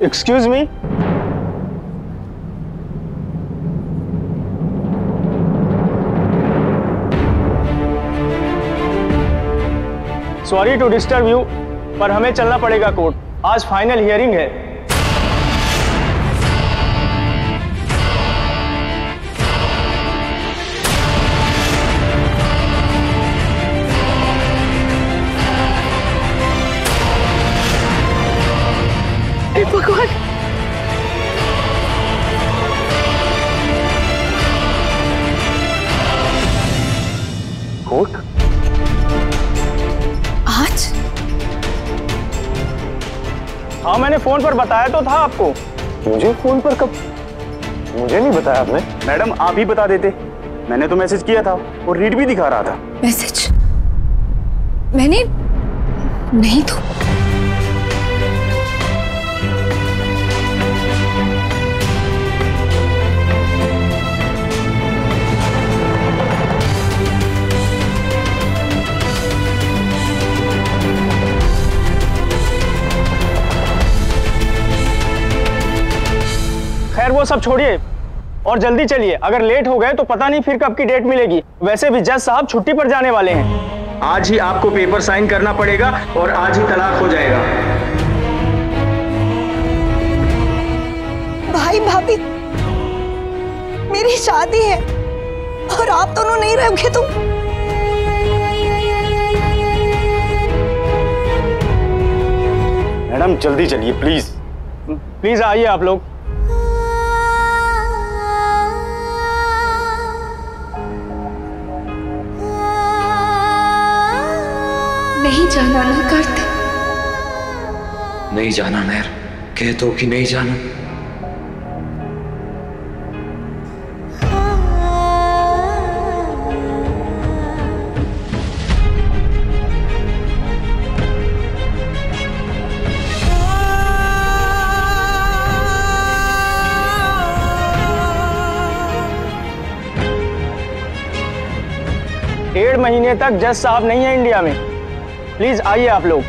Excuse me, sorry to disturb you, पर हमें चलना पड़ेगा कोर्ट। आज फाइनल हियरिंग है। भगवान, कोर्ट आज? हाँ, मैंने फोन पर बताया तो था आपको। मुझे फोन पर कब? मुझे नहीं बताया आपने। मैडम आप ही बता देते, मैंने तो मैसेज किया था और रीड भी दिखा रहा था। मैसेज मैंने नहीं तो। खैर वो सब छोड़िए और जल्दी चलिए, अगर लेट हो गए तो पता नहीं फिर कब की डेट मिलेगी। वैसे भी जज साहब छुट्टी पर जाने वाले हैं। आज ही आपको पेपर साइन करना पड़ेगा और आज ही तलाक हो जाएगा। भाई भाभी, मेरी शादी है और आप दोनों नहीं रहोगे तो? मैडम जल्दी चलिए प्लीज। प्लीज आइए आप लोग। नहीं जाना ना करते? नहीं जाना मेहर, कह दो कि नहीं जाना। डेढ़ महीने तक जज साहब नहीं है इंडिया में। प्लीज आइए आप लोग।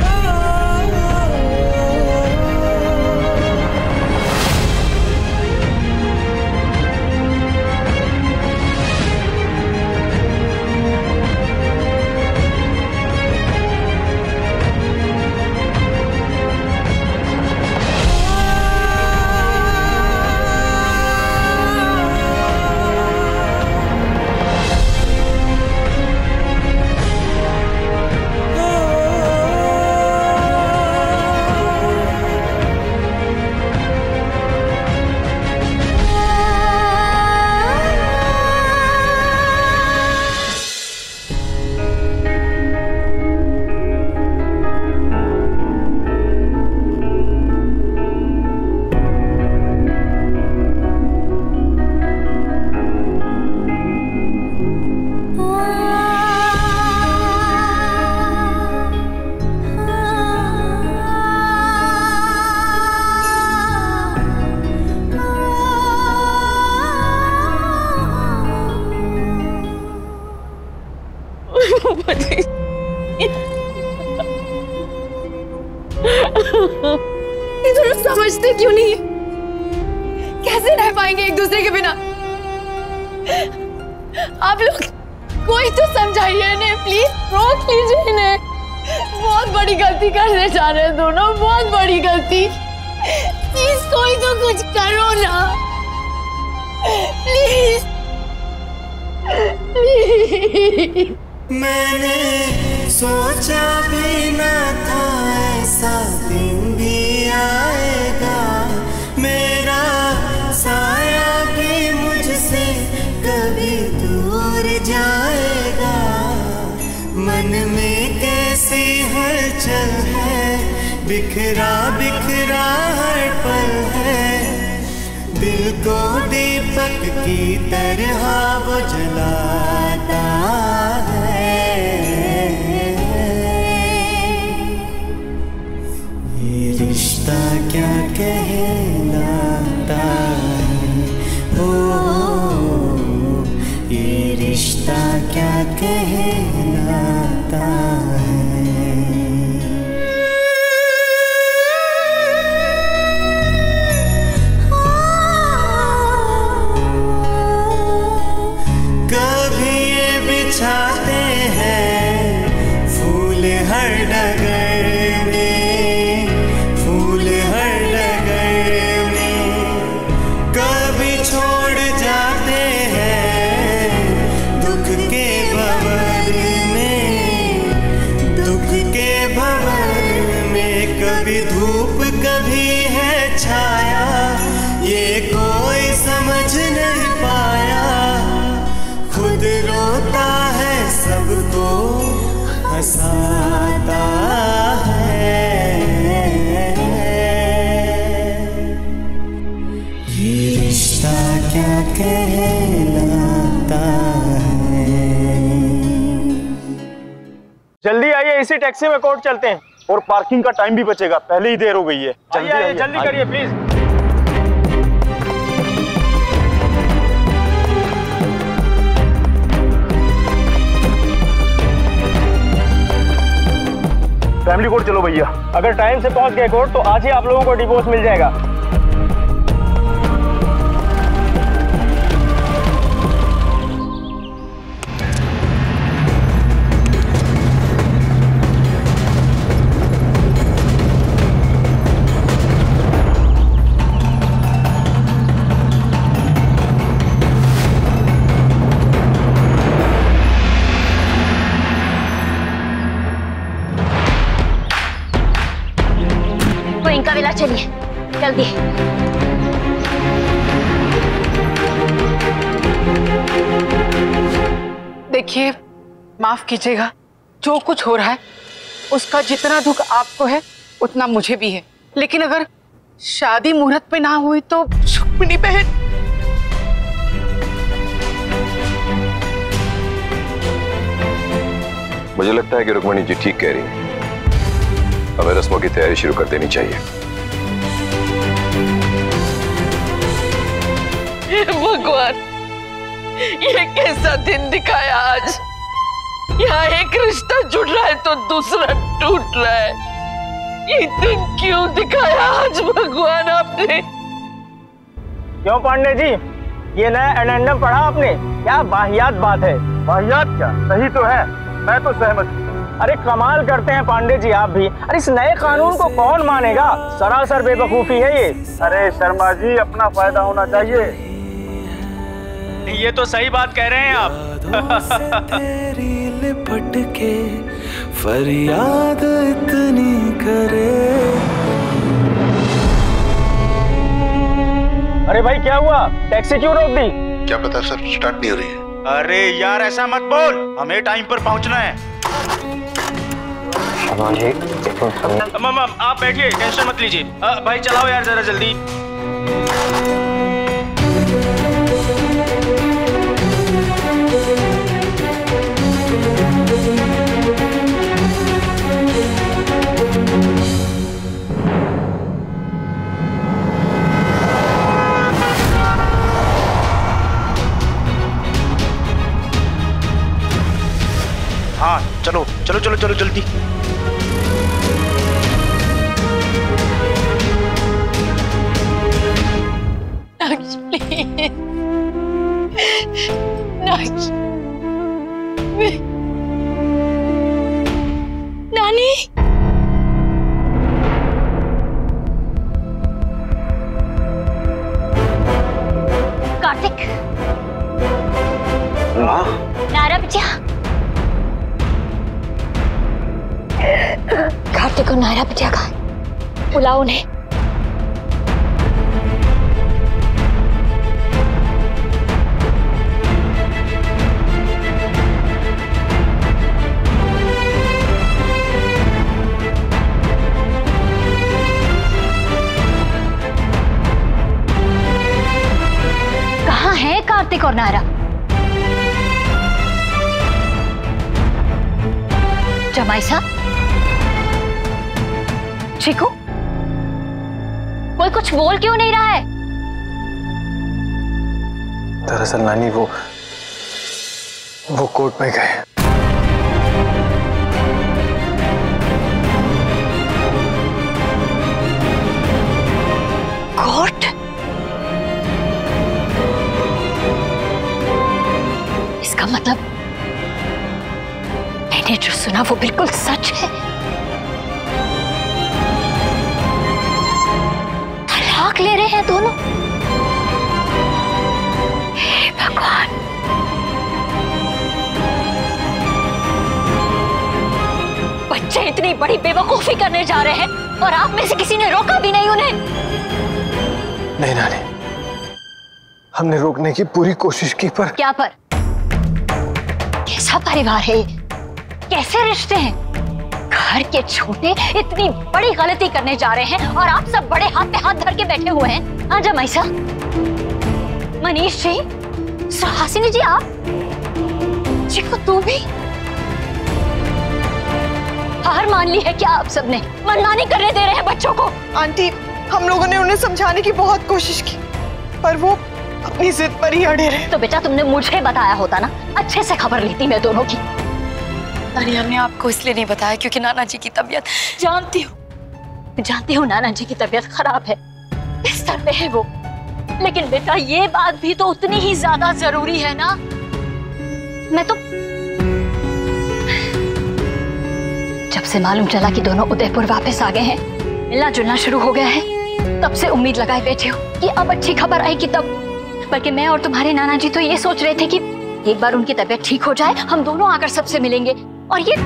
ये दोनों समझते क्यों नहीं? कैसे रह पाएंगे एक दूसरे के बिना? आप लोग कोई तो समझाइए इन्हें, प्लीज रोक लीजिए इन्हें। बहुत बड़ी गलती करने जा रहे हैं दोनों, बहुत बड़ी गलती। प्लीज कोई तो कुछ करो ना, प्लीज प्लीज। मैंने सोचा भी न था ऐसा दिन भी आएगा, मेरा साया भी मुझसे कभी दूर जाएगा। मन में कैसी हलचल है, बिखरा बिखरा हर पल है। दिल को दीपक की तरह वो जलाता है। ये रिश्ता क्या कहलाता है, ओ ये रिश्ता क्या कहलाता है। कभी धूप कभी है छाया, ये कोई समझ नहीं पाया। खुद रोता है सबको हंसाता है, ये रिश्ता क्या कहलाता है। जल्दी आइए, इसी टैक्सी में कोर्ट चलते हैं। और पार्किंग का टाइम भी बचेगा, पहले ही देर हो गई है। जल्दी आइए, जल्दी करिए प्लीज। फैमिली कोर्ट चलो भैया। अगर टाइम से पहुंच गए कोर्ट तो आज ही आप लोगों को डिवोर्स मिल जाएगा। चलिए जल्दी। देखिए, माफ कीजिएगा, जो कुछ हो रहा है उसका जितना दुख आपको है उतना मुझे भी है। लेकिन अगर शादी मुहूर्त पे ना हुई तो रुक्मिणी बहन। मुझे लगता है कि रुक्मिणी जी ठीक कह रही है, हमें रस्मों की तैयारी शुरू कर देनी चाहिए। भगवान, ये कैसा दिन दिखाया आज। यहाँ एक रिश्ता जुड़ रहा है तो दूसरा टूट रहा है। ये दिन क्यों दिखाया आज भगवान आपने? क्यों पांडे जी, ये नया एडेंडम पढ़ा आपने? क्या वाहियात बात है। वाहियात क्या, सही तो है, मैं तो सहमत। अरे कमाल करते हैं पांडे जी आप भी। अरे इस नए कानून को कौन मानेगा, सरासर बेवकूफी है ये। अरे शर्मा जी, अपना फायदा होना चाहिए। ये तो सही बात कह रहे हैं आप। तेरी लिपट के फरियाद इतनी करे। अरे भाई क्या हुआ, टैक्सी क्यों रोक दी? क्या पता सर, स्टार्ट नहीं हो रही है। अरे यार ऐसा मत बोल, हमें टाइम पर पहुंचना है। आप बैठिए, टेंशन मत लीजिए। भाई चलाओ यार जरा जल्दी। हाँ चलो चलो चलो चलो जल्दी। नानी, कार्तिक, नायरा बिटिया, कार्तिक और नायरा बिटिया का बुलाओ उन्हें। कहाँ है कार्तिक और नायरा? जमाई साहब, चीकू, कोई कुछ बोल क्यों नहीं रहा है? दरअसल नानी वो कोर्ट में गए। कोर्ट? इसका मतलब मैंने जो सुना वो बिल्कुल सच है। तलाक ले रहे हैं दोनों। हे भगवान, बच्चे इतनी इतनी बड़ी बेवकूफी करने जा रहे हैं और आप में से किसी ने रोका भी नहीं उन्हें। नहीं नानी, हमने रोकने की पूरी कोशिश की पर। क्या पर? कैसा परिवार है, कैसे रिश्ते हैं? घर के छोटे इतनी बड़ी गलती करने जा रहे हैं और आप सब बड़े हाथ पे हाथ धर के बैठे हुए हैं। हाँ जमाईसा, मनीष जी, सुहासिनी जी, आप जी को तू भी हार मान ली है क्या? आप सबने मनमानी करने दे रहे हैं बच्चों को। आंटी, हम लोगों ने उन्हें समझाने की बहुत कोशिश की पर वो अपनी जिद पर ही अड़े रहे। तो बेटा तुमने मुझे बताया होता ना, अच्छे से खबर लेती मैं दोनों की। नानी, हमने आपको इसलिए नहीं बताया क्योंकि नाना जी की तबीयत जानती हूँ नाना जी की तबीयत खराब है, बिस्तर पे है वो, लेकिन बेटा ये बात भी तो उतनी ही ज्यादा जरूरी है ना। मैं तो जब से मालूम चला कि दोनों उदयपुर वापस आ गए हैं, मिलना जुलना शुरू हो गया है, तब से उम्मीद लगाए बैठे हो कि अब अच्छी खबर आएगी तब। बल्कि मैं और तुम्हारे नाना जी तो ये सोच रहे थे कि एक बार उनकी तबीयत ठीक हो जाए, हम दोनों आकर सबसे मिलेंगे। और ये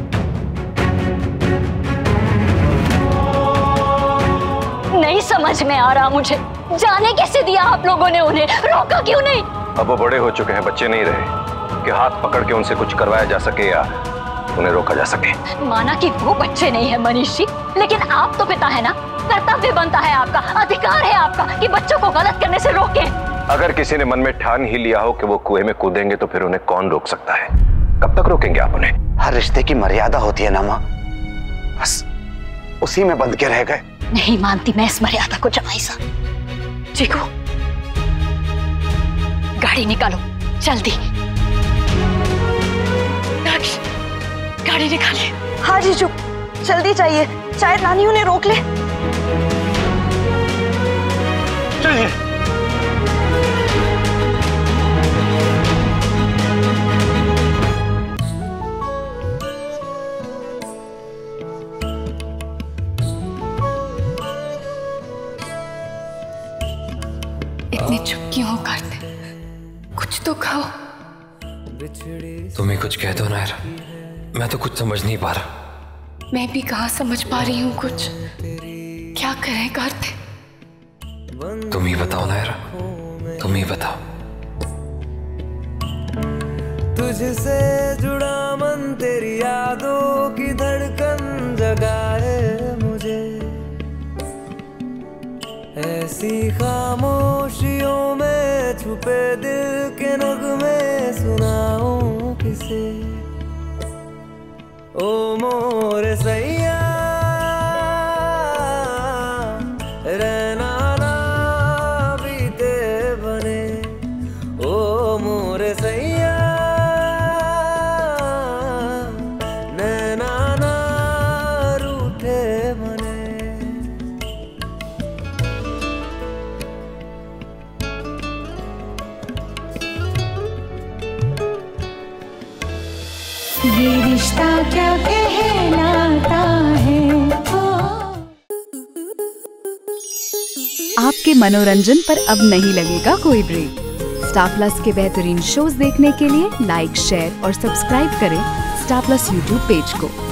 नहीं समझ में आ रहा मुझे, जाने कैसे दिया आप लोगों ने उन्हें, रोका क्यों नहीं? अब वो बड़े हो चुके हैं, बच्चे नहीं रहे कि हाथ पकड़ के उनसे कुछ करवाया जा सके या उन्हें रोका जा सके। माना कि वो बच्चे नहीं है मनीष जी, लेकिन आप तो पिता है ना, कर्तव्य बनता है आपका, अधिकार है आपका कि बच्चों को गलत करने से रोकें। अगर किसी ने मन में ठान ही लिया हो कि वो कुएं में कूदेंगे तो फिर उन्हें कौन रोक सकता है? कब तक रोकेंगे आप उन्हें? हर रिश्ते की मर्यादा होती है ना माँ, बस उसी में बंध के रह गए। नहीं मानती मैं इस मर्यादा को जमाईसा। चीकू, गाड़ी निकालो जल्दी। गाड़ी निकालिए। हाँ जीजू, जल्दी चाहिए, शायद नानी उन्हें रोक ले। चलिए। इतनी चुप क्यों हो करते? कुछ तो खाओ। तुम ही कुछ कह दो ना यार, मैं तो कुछ समझ नहीं पा रहा। मैं भी कहाँ समझ पा रही हूँ कुछ, क्या करें करते? तुम ही बताओ ना यार, तुम ही बताओ। तुझसे जुड़ा मन तेरी यादों की धड़कन जगाए मुझे, ऐसी खामोशियों में छुपे दिल के नगमे सुनाऊं किसे। ओ मोरे सैया रहना ना बीते बने, ओ मोरे सैया नैना ना रूठे बने। ये रिश्ता क्या कहलाता है। आपके मनोरंजन पर अब नहीं लगेगा कोई ब्रेक। स्टार प्लस के बेहतरीन शोज देखने के लिए लाइक, शेयर और सब्सक्राइब करें स्टार प्लस यूट्यूब पेज को।